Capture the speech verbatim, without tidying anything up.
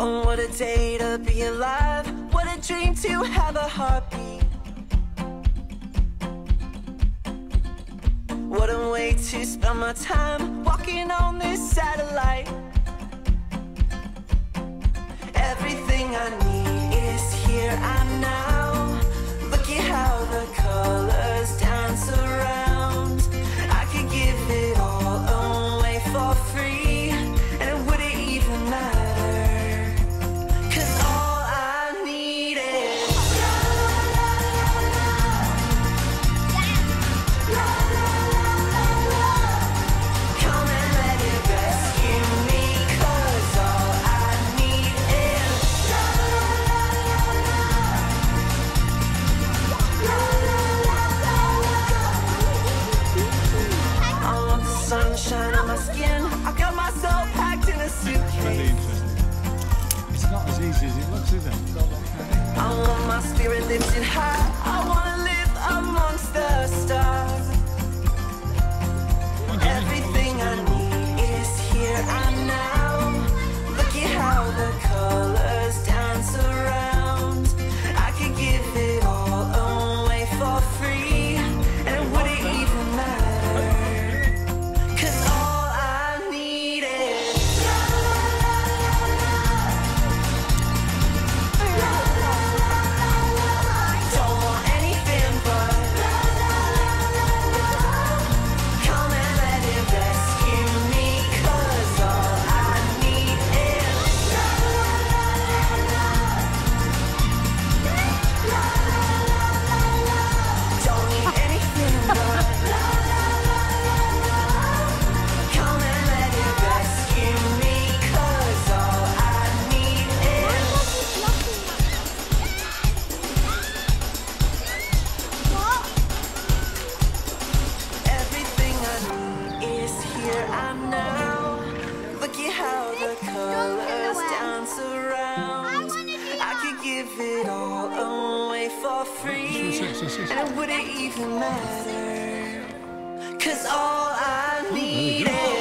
Oh, what a day to be alive. What a dream to have a heartbeat. What a way to spend my time walking on this satellite. Everything I need is here and now. Look at how the colors dance around. I could give it all away for free, and it wouldn't even matter, 'cause all I need is la la la la la la. Come and let it rescue me, 'cause all I need is la la la la la. I want the sunshine on my skin. I got myself packed in a Really suitcase. interesting. It's not as easy as it looks, is it? I want my spirit lifted high. I wanna live amongst the stars. Everything I need is here and now. Look at how the colors dance around. I could give it all away for free, and it wouldn't even matter, 'cause all I need is la la la la la la la. Don't want anything but la la la la la. Come and let it rescue me, 'cause all I need is la la la la la la la. Don't need anything but la la la la. Come and let it rescue me, 'cause all I need is everything I need is here and now. Look at how the colors dance around. I could give it all away for free, and it wouldn't even matter, 'cause all I need is